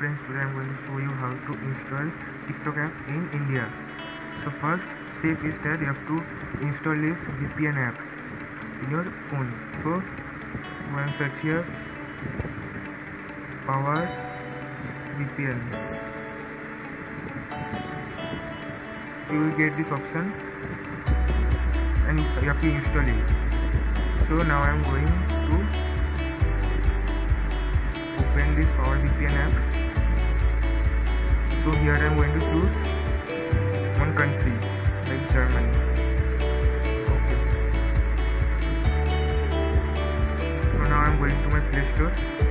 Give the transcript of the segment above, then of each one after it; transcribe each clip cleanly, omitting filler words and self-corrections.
friends, today I am going to show you how to install TikTok app in India. So first step is that you have to install this VPN app in your phone. So go and search here Power VPN. You will get this option and you have to install it. So now I am going to open this Power VPN app. So here I am going to choose one country like Germany. Okay. So now I am going to my Play Store.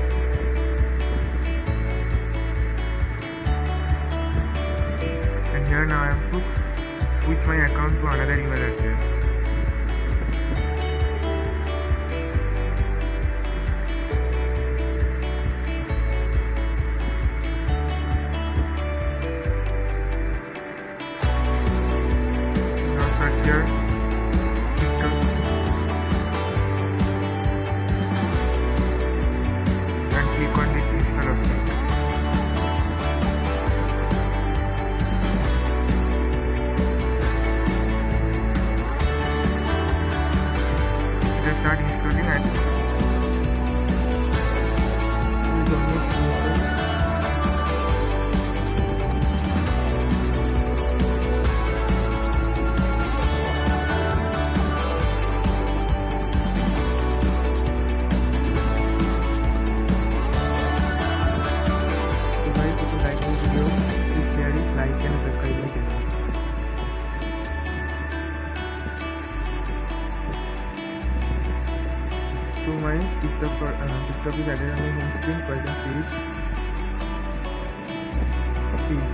And here now I have to switch my account to another email address. Here TikTok and click on this install option. Just start installing and so my TikTok is added on my home screen, so I can see it. See.